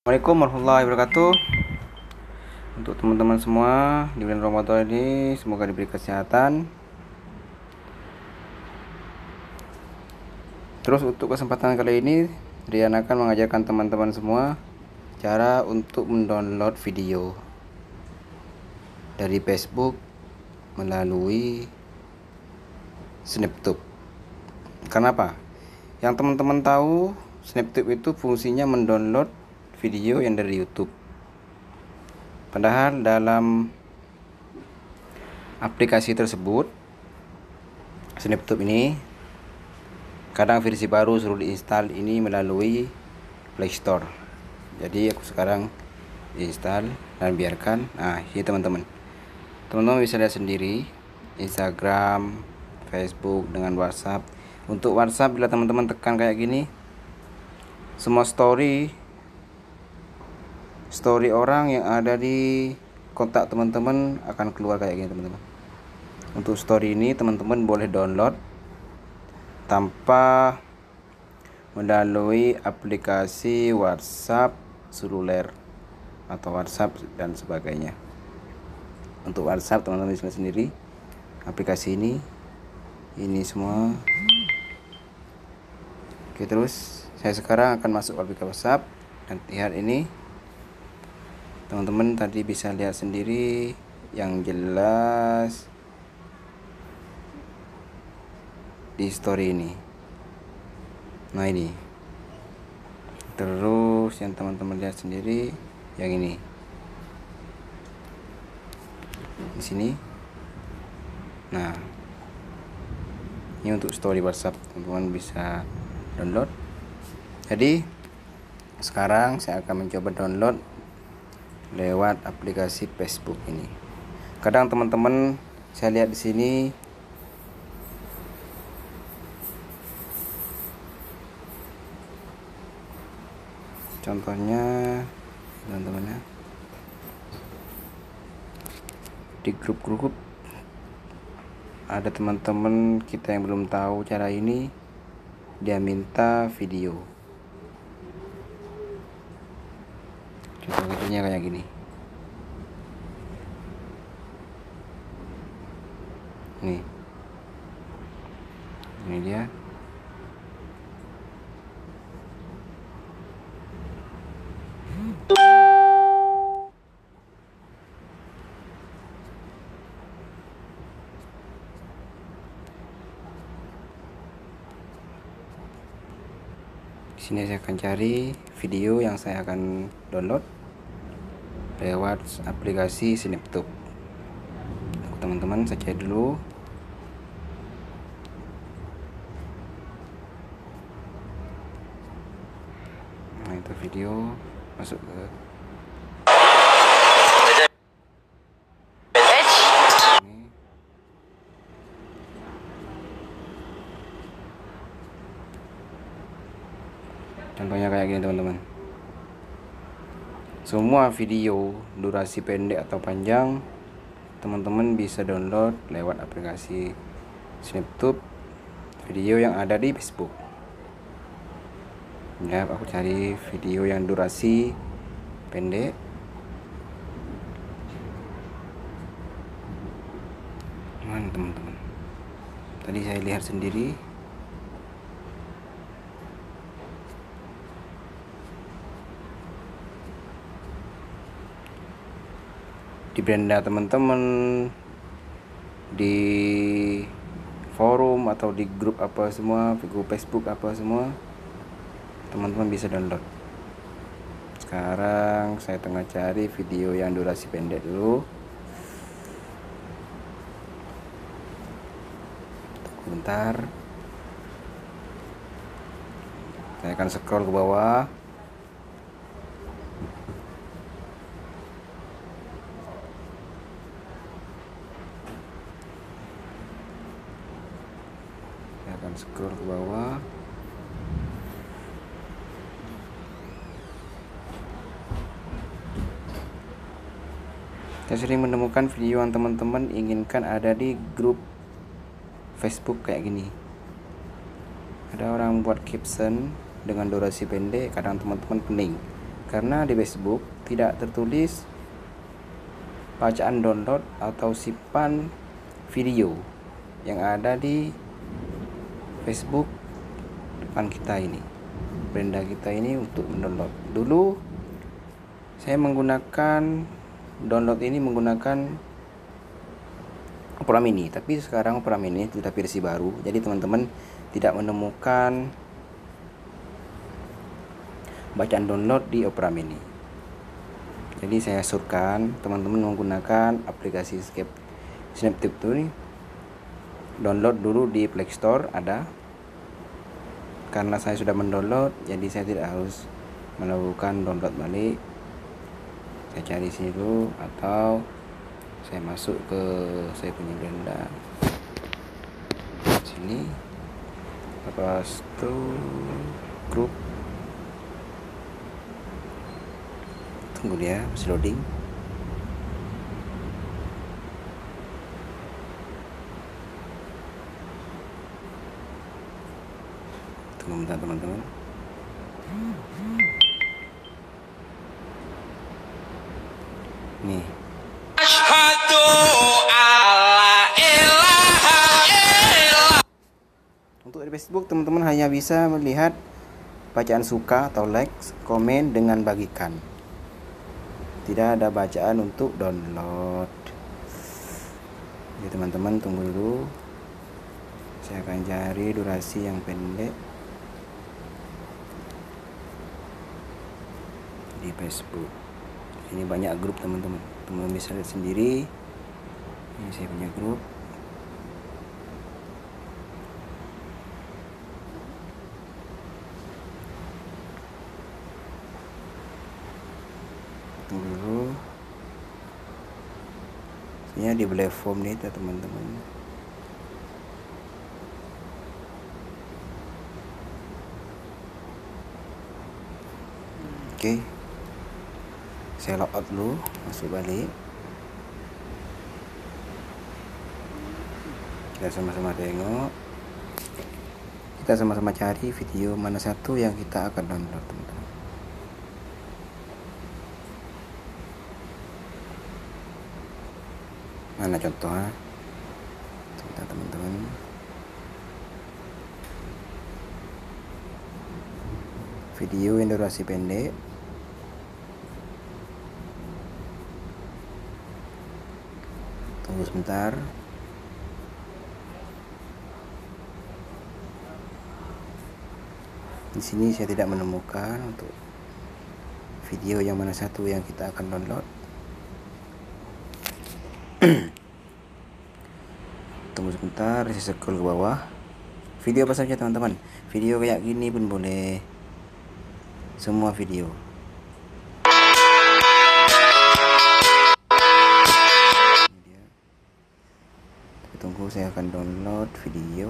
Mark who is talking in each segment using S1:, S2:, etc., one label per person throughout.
S1: Assalamualaikum warahmatullahi wabarakatuh. Untuk teman-teman semua di bulan Ramadan ini, semoga diberi kesehatan. Terus untuk kesempatan kali ini, Rian akan mengajarkan teman-teman semua cara untuk mendownload video dari Facebook melalui SnapTube. Kenapa? Yang teman-teman tahu, SnapTube itu fungsinya mendownload video yang dari YouTube. Padahal dalam aplikasi tersebut, SnapTube ini kadang versi baru suruh diinstal ini melalui Play Store. Jadi aku sekarang install dan biarkan. Nah, ini teman-teman bisa lihat sendiri Instagram, Facebook dengan WhatsApp. Untuk WhatsApp, bila teman-teman tekan kayak gini, semua story orang yang ada di kontak teman-teman akan keluar kayak gini teman-teman. Untuk story ini teman-teman boleh download tanpa melalui aplikasi WhatsApp seluler atau WhatsApp dan sebagainya. Untuk WhatsApp teman-teman bisa sendiri aplikasi ini semua. Oke, terus saya sekarang akan masuk aplikasi WhatsApp dan lihat ini. Teman-teman tadi bisa lihat sendiri yang jelas di story ini. Nah, ini. Terus yang teman-teman lihat sendiri yang ini. Di sini. Nah, ini untuk story WhatsApp, teman-teman bisa download. Jadi sekarang saya akan mencoba download lewat aplikasi Facebook ini. Kadang teman-teman saya lihat di sini contohnya teman-teman ya, di grup-grup ada teman-teman kita yang belum tahu cara ini, dia minta video. Contoh videonya kayak gini. Nih. Ini dia. Di sini saya akan cari video yang saya akan download lewat aplikasi SnapTube. Teman-teman saya cari dulu. Nah, itu video masuk ke ini. Contohnya kayak gini teman-teman. Semua video durasi pendek atau panjang teman-teman bisa download lewat aplikasi SnapTube, video yang ada di Facebook. Ya, aku cari video yang durasi pendek. Mana teman-teman? Tadi saya lihat sendiri. Di beranda teman-teman, di forum atau di grup apa semua, grup Facebook apa semua, teman-teman bisa download. Sekarang saya tengah cari video yang durasi pendek dulu. Bentar, saya akan scroll ke bawah. Scroll ke bawah. Saya sering menemukan video yang teman-teman inginkan ada di grup Facebook kayak gini. Ada orang buat caption dengan durasi pendek, kadang teman-teman pening. karena di Facebook tidak tertulis bacaan download atau simpan video yang ada di Facebook depan kita ini, beranda kita ini untuk mendownload. Dulu saya menggunakan download ini menggunakan Opera Mini, tapi sekarang Opera Mini sudah versi baru, jadi teman-teman tidak menemukan bacaan download di Opera Mini. Jadi saya surkan teman-teman menggunakan aplikasi SnapTube ini, download dulu di Play Store ada. Karena saya sudah mendownload, jadi saya tidak harus melakukan download balik. Saya cari sini dulu, atau saya masuk ke saya punya beranda sini, lepas itu grup, tunggu dia masih loading. Tunggu bentar teman-teman. Nih, untuk di Facebook teman-teman hanya bisa melihat bacaan suka atau like, komen dengan bagikan. Tidak ada bacaan untuk download. Jadi teman-teman tunggu dulu. Saya akan cari durasi yang pendek di Facebook. Ini banyak grup teman-teman. Teman-teman bisa lihat sendiri. Ini saya punya grup. Tunggu dulu. Ini di platform nih teman-teman. Oke. Saya log out dulu, masuk balik. Kita sama-sama tengok. Kita sama-sama cari video mana satu yang kita akan download, teman-teman. Mana contohnya? Sebentar teman-teman. Video yang durasi pendek. Tunggu sebentar. Di sini saya tidak menemukan untuk video yang mana satu yang kita akan download. Tunggu sebentar, saya scroll ke bawah. Video apa saja teman-teman? Video kayak gini pun boleh. Semua video. Tunggu, saya akan download video.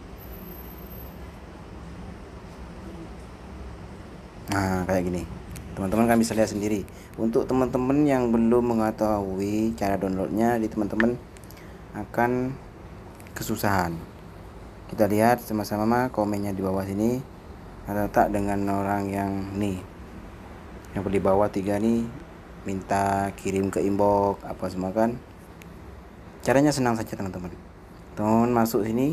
S1: Nah, kayak gini. Teman-teman kan bisa lihat sendiri. Untuk teman-teman yang belum mengetahui cara downloadnya, di teman-teman akan kesusahan. Kita lihat sama-sama komennya di bawah sini. Ada tak dengan orang yang nih, yang di bawah 3 nih, minta kirim ke inbox apa semua kan. Caranya senang saja teman-teman. Teman masuk sini,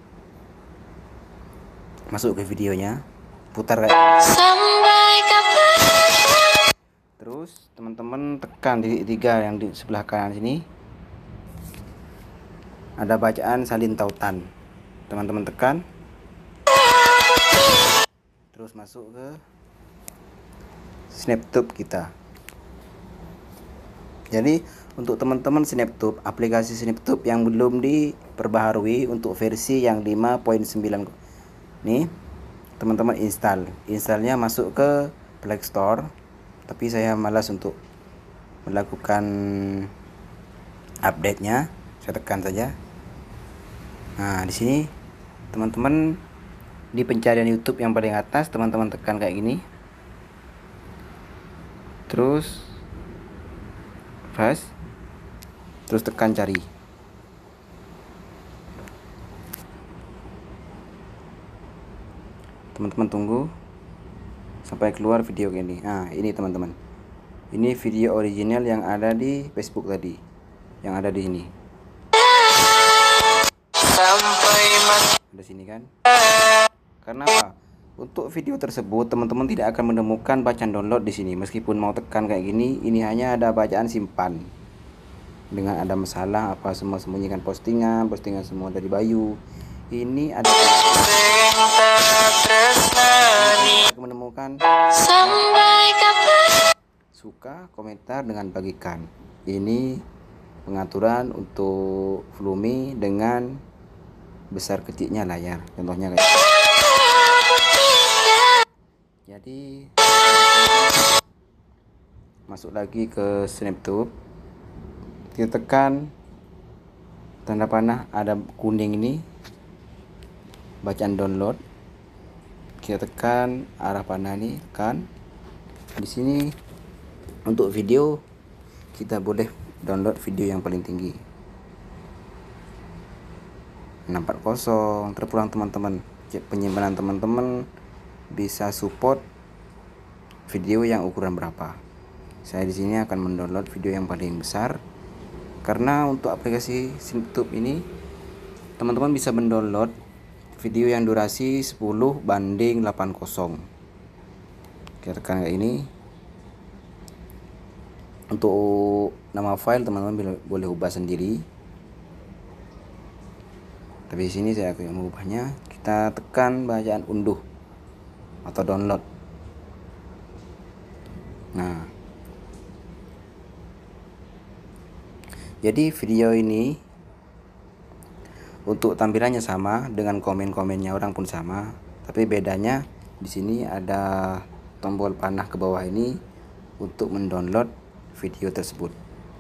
S1: masuk ke videonya, putar kayak terus teman-teman tekan titik 3 yang di sebelah kanan sini, ada bacaan salin tautan. Teman-teman tekan, terus masuk ke SnapTube kita. Jadi untuk teman-teman SnapTube, aplikasi SnapTube yang belum diperbaharui untuk versi yang 5.9 nih, teman-teman installnya masuk ke Play Store, tapi saya malas untuk melakukan update-nya. Saya tekan saja. Nah, di sini teman-teman di pencarian YouTube yang paling atas, teman-teman tekan kayak gini, terus terus tekan cari. Teman-teman tunggu sampai keluar video ini. Nah, ini teman-teman. Ini video original yang ada di Facebook tadi, yang ada di sini. Ada sini kan? Karena apa? Untuk video tersebut teman-teman tidak akan menemukan bacaan download di sini. Meskipun mau tekan kayak gini, ini hanya ada bacaan simpan. Dengan ada masalah apa semua sembunyikan postingan semua dari Bayu. Ini ada menemukan suka, komentar dengan bagikan. Ini pengaturan untuk volume dengan besar kecilnya layar. Contohnya kayak jadi masuk lagi ke SnapTube, kita tekan tanda panah ada kuning ini, bacaan download, kita tekan arah panah ini, tekan di sini. Untuk video kita boleh download video yang paling tinggi 640, terpulang teman-teman. Penyimpanan teman-teman bisa support video yang ukuran berapa. Saya di sini akan mendownload video yang paling besar, karena untuk aplikasi SnapTube ini teman-teman bisa mendownload video yang durasi 10:80. Kita tekan kayak ini. Untuk nama file teman-teman boleh ubah sendiri, tapi di sini saya akan mengubahnya. Kita tekan bacaan unduh atau download. Nah, jadi video ini untuk tampilannya sama, dengan komen-komennya orang pun sama, tapi bedanya di sini ada tombol panah ke bawah ini untuk mendownload video tersebut.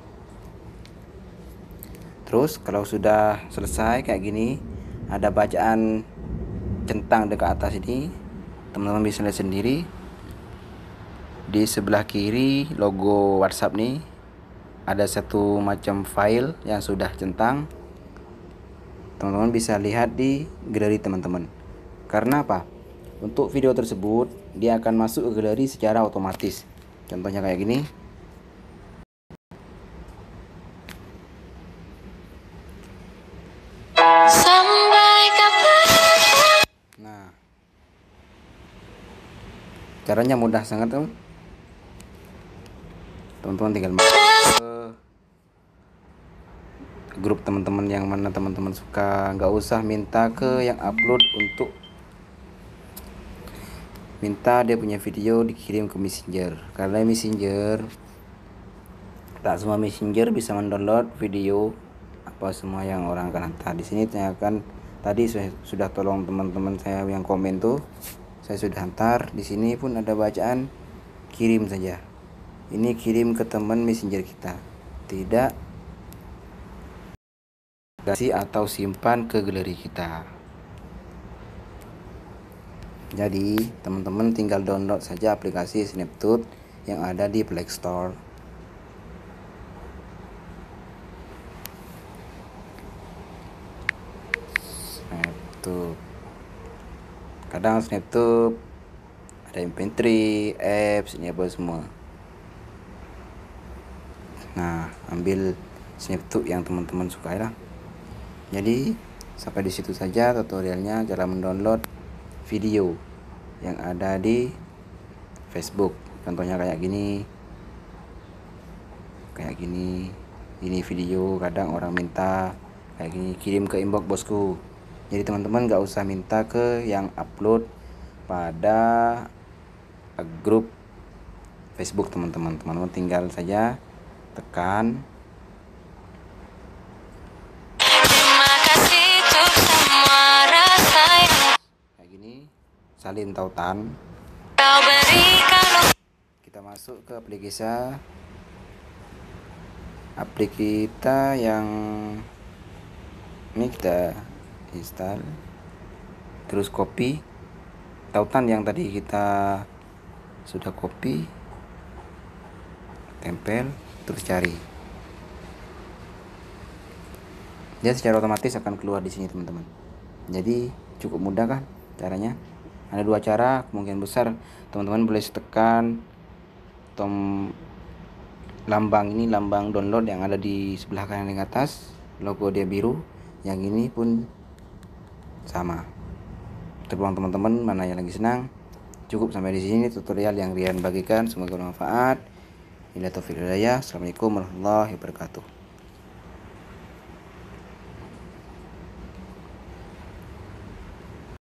S1: Terus kalau sudah selesai kayak gini, ada bacaan centang dekat atas ini, teman-teman bisa lihat sendiri. Di sebelah kiri logo WhatsApp nih ada satu macam file yang sudah centang. Teman-teman bisa lihat di galeri teman-teman. Karena apa? Untuk video tersebut dia akan masuk ke galeri secara otomatis. Contohnya kayak gini. Nah, caranya mudah sangat teman-teman, tinggal masuk ke grup teman-teman yang mana teman-teman suka. Nggak usah minta ke yang upload untuk minta dia punya video dikirim ke Messenger, karena Messenger tak semua Messenger bisa mendownload video apa semua yang orang akan hantar. Di sini saya akan tadi saya sudah tolong teman-teman saya yang komen tuh, saya sudah hantar. Di sini pun ada bacaan kirim saja. Ini kirim ke teman Messenger kita, tidak kasih atau simpan ke galeri kita. Jadi teman-teman tinggal download saja aplikasi SnapTube yang ada di Play Store. SnapTube. Kadang SnapTube ada MP3, apps, ini apa semua. Nah, ambil SnapTube yang teman-teman suka ya. Jadi sampai di situ saja tutorialnya cara mendownload video yang ada di Facebook. Contohnya kayak gini. Ini video kadang orang minta kayak gini, kirim ke inbox bosku. Jadi teman-teman nggak usah minta ke yang upload pada grup Facebook teman-teman. Teman-teman tinggal saja tekan kayak gini, salin tautan. Kita masuk ke aplikasi kita yang ini, kita install, terus copy tautan yang tadi kita sudah copy, tempel, terus cari. Dia secara otomatis akan keluar di sini teman-teman. Jadi cukup mudah kan caranya. Ada dua cara, kemungkinan besar teman-teman boleh tekan lambang ini, lambang download yang ada di sebelah kanan yang atas, logo dia biru. Yang ini pun sama. Terpulang teman-teman mana yang lagi senang. Cukup sampai di sini tutorial yang Rian bagikan, semoga bermanfaat. Bila taufiq hidayah. Assalamualaikum warahmatullahi wabarakatuh.